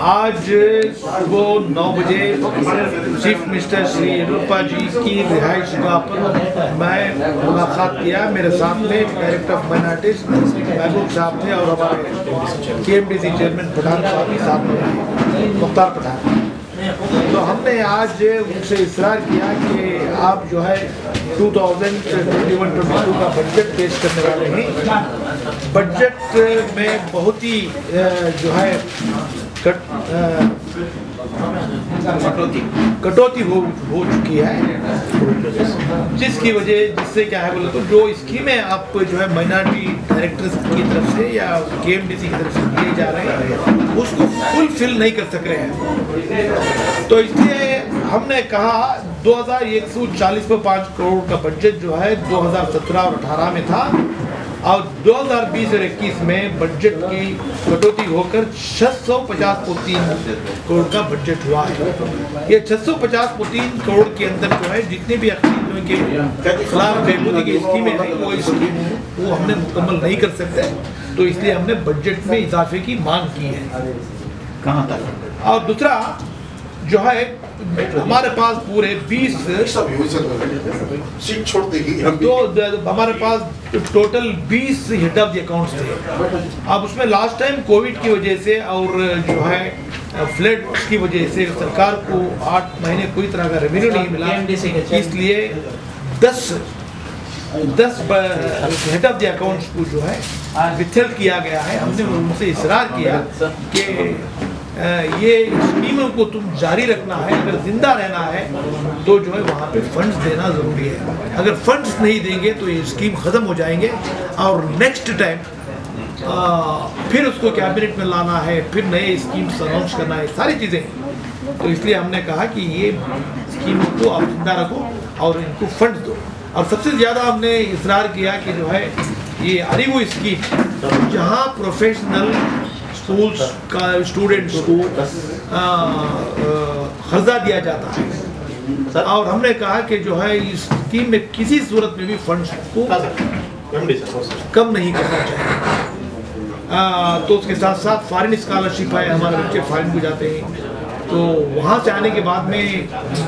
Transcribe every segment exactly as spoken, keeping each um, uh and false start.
आज सुबह नौ बजे चीफ मिनिस्टर श्री येडियुरप्पा जी की रिहाइश गाह पर मैं मुलाकात किया। मेरे साथ में डायरेक्टर ऑफ माइनॉरिटीज महबूब साहब थे और हमारे K M D C chairman Pathan साहब के साथ में मुख्तार पठान। तो हमने आज उनसे इसरार किया कि आप जो है दो हज़ार इक्कीस बाईस का बजट पेश करने वाले हैं। बजट में बहुत ही जो है कट, कटौती हो हो चुकी है, जिसकी वजह जिससे क्या है बोले तो जो स्कीमें आप जो है माइनॉरिटी डायरेक्टर्स की तरफ से या के एम डी सी की तरफ से दिए जा रहे हैं उसको फुलफिल नहीं कर सक रहे हैं। तो इसलिए हमने कहा दो हज़ार एक सौ चालीस पर पाँच करोड़ का बजट जो है दो हज़ार सत्रह और अठारह में था और दो हज़ार बीस और इक्कीस में बजट की कटौती होकर छह सौ पचास को तीन करोड़ का बजट हुआ है। ये छह सौ पचास को तीन करोड़ के अंदर जो है जितने भी अखिलों के खिलाफ बेबूदी की स्कीमें हैं वो स्कीम वो हमने मुकम्मल नहीं कर सकते, तो इसलिए हमने बजट में इजाफे की मांग की है। कहाँ तक? और दूसरा जो है हमारे पास पूरे बीस सीट छोड़ देगी तो हमारे पास टोटल बीस हेड ऑफ द अकाउंट्स थे। अब उसमें लास्ट टाइम कोविड की वजह से और जो है फ्लड की वजह से सरकार को आठ महीने कोई तरह का रेवेन्यू नहीं मिला, इसलिए दस दस हेड ऑफ द अकाउंट्स को जो है विथेल्ड किया गया है। हमने उनसे इसरार किया कि ये स्कीमों को तुम जारी रखना है, अगर जिंदा रहना है तो जो है वहाँ पे फंड्स देना ज़रूरी है। अगर फंड्स नहीं देंगे तो ये स्कीम ख़त्म हो जाएंगे और नेक्स्ट टाइम फिर उसको कैबिनेट में लाना है, फिर नए स्कीम्स अनाउंस करना है, सारी चीज़ें। तो इसलिए हमने कहा कि ये स्कीमों को आप जिंदा रखो और इनको फंड्स दो। और सबसे ज़्यादा हमने इसरार किया कि जो है ये अरीवो स्कीम जहाँ प्रोफेशनल स्कूल्स का स्टूडेंट्स को खर्चा दिया जाता है और हमने कहा कि जो है इस स्कीम में किसी सूरत में भी फंड्स को कम नहीं करना चाहिए। आ, तो उसके साथ साथ फॉरेन स्कॉलरशिप है, हमारे बच्चे फॉरेन को जाते हैं तो वहाँ से आने के बाद में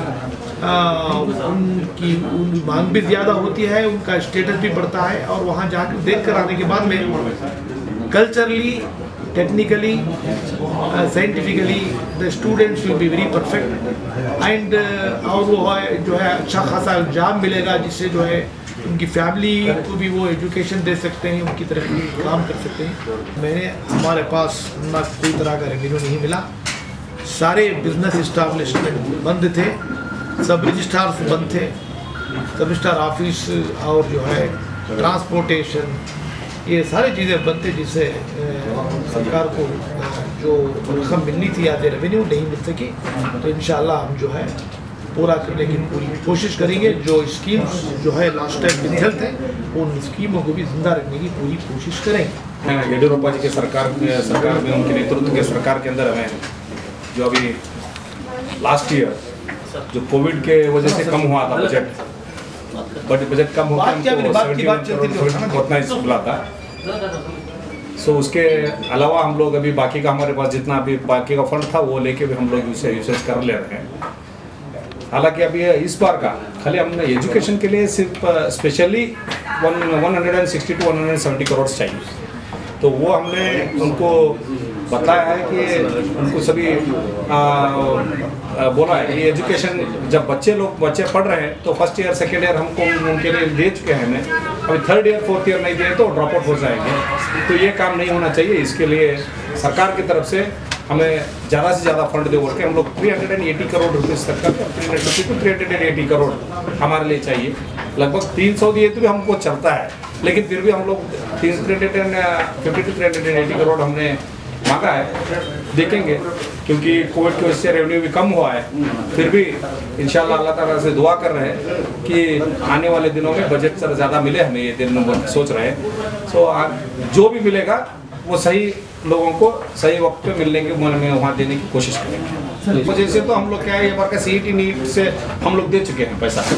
आ, उनकी उन मांग भी ज़्यादा होती है, उनका स्टेटस भी बढ़ता है और वहाँ जाकर देख कर आने के बाद में culturally technically uh, scientifically the students will be very perfect and uh, और वो है जो है अच्छा खासा एग्जाम मिलेगा जिससे जो है उनकी फैमिली को भी वो एजुकेशन दे सकते हैं, उनकी तरफ भी काम कर सकते हैं। मैंने हमारे पास ना कोई तरह का रेवेन्यू नहीं मिला, सारे बिजनेस इस्टेब्लिशमेंट बंद थे, सब रजिस्ट्रार बंद थे, सब रजिस्ट्रार ऑफिस और जो है ट्रांसपोर्टेशन ये सारी चीज़ें बंद थे जिससे सरकार को जो रकम मिलनी थी आधे रेवेन्यू नहीं मिल सकी। तो इंशाल्लाह हम जो है पूरा करने की पूरी कोशिश करेंगे। जो स्कीम्स जो है लास्ट टाइम विथेल थे उन स्कीमों को भी जिंदा रखने की पूरी कोशिश करेंगे। येडियुरप्पा जी के सरकार सरकार में उनके नेतृत्व के सरकार के अंदर हमें जो अभी लास्ट ईयर जो कोविड के वजह से कम हुआ था बजट बट बजट कम होकर उतना मिला था। सो उसके अलावा हम लोग अभी बाकी का हमारे पास जितना भी बाकी का फंड था वो लेके भी हम लोग उसे यूसेज कर ले रहे हैं। हालांकि अभी इस बार का खाली हमने एजुकेशन के लिए सिर्फ specially one one hundred and sixty two one hundred seventy crore चाहिए, तो वो हमने उनको बताया है कि उनको सभी आ, आ, बोला है कि एजुकेशन जब बच्चे लोग बच्चे पढ़ रहे हैं तो फर्स्ट ईयर सेकेंड ईयर हमको उनके लिए दे चुके हैं हमने, अभी थर्ड ईयर फोर्थ ईयर नहीं दिए तो ड्रॉप आउट हो जाएंगे। तो ये काम नहीं होना चाहिए, इसके लिए सरकार की तरफ से हमें ज़्यादा से ज़्यादा फंड दे बोल के हम लोग three hundred and eighty crore rupees तक का three hundred fifty two three hundred and eighty crore हमारे लिए चाहिए। लगभग तीन सौ दिए तो भी हमको चलता है, लेकिन फिर भी हम लोग तीन three hundred and fifty two three hundred and eighty crore हमने मांगा है। देखेंगे क्योंकि कोविड की वजह से रेवेन्यू भी कम हुआ है, फिर भी इंशाल्लाह अल्लाह ताला से दुआ कर रहे हैं कि आने वाले दिनों में बजट से ज़्यादा मिले, हमें ये दिन सोच रहे हैं। सो जो भी मिलेगा वो सही लोगों को सही वक्त पे मिलने के मन में वहाँ देने की कोशिश करेंगे। वजह से तो हम लोग क्या है ये बार का सी ई टी नीट से हम लोग दे चुके हैं पैसा,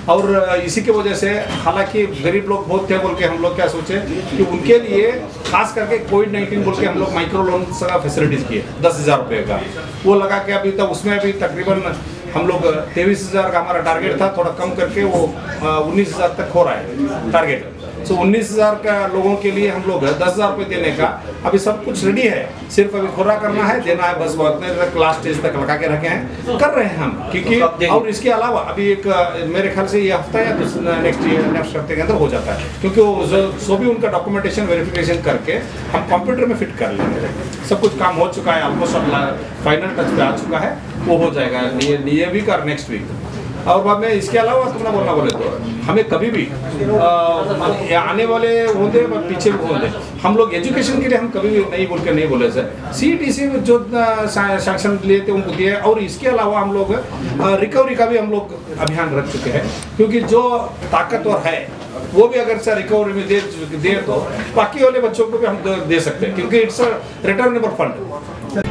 और इसी की वजह से हालांकि गरीब लोग बहुत थे बोल के हम लोग क्या सोचे कि उनके लिए खास करके कोविड नाइन्टीन बोल के हम लोग माइक्रो लोन का फैसिलिटीज किए दस हज़ार रुपये का, वो लगा के अभी तक उसमें अभी तकरीबन हम लोग तेईस हज़ार का हमारा टारगेट था, थोड़ा कम करके वो उन्नीस हज़ार तक हो रहा है टारगेट। सो उन्नीस हज़ार का लोगों के लिए हम लोग दस हज़ार रुपये देने का अभी सब कुछ रेडी है, सिर्फ अभी खुरा करना है, देना है बस। बहुत तक लास्ट स्टेज तक लगा के रखे हैं, कर रहे हैं हम, क्योंकि और इसके अलावा अभी एक मेरे ख्याल से ये हफ्ता या नेक्स्ट ईयर नेक्स्ट हफ्ते के अंदर हो जाता है, क्योंकि वो सो भी उनका डॉक्यूमेंटेशन वेरिफिकेशन करके हम कंप्यूटर में फिट कर लेंगे। सब कुछ काम हो चुका है, ऑलमोस्ट फाइनल टच पे आ चुका है, वो हो जाएगा ये वीक और नेक्स्ट वीक। और बाद में इसके अलावा तुमने बोलना बोले तो हमें कभी भी आ, आने वाले होंगे पीछे भी होंगे, हम लोग एजुकेशन के लिए हम कभी भी नहीं बोल के नहीं बोले सर। सी टी सी में जो सैंक्शन लिए थे उनको दिए, और इसके अलावा हम लोग रिकवरी का भी हम लोग अभियान रख चुके हैं, क्योंकि जो ताकतवर है वो भी अगर सर रिकवरी में दे दे तो बाकी वाले बच्चों को भी हम दे सकते हैं, क्योंकि इट्स रिटर्नेबल फंड।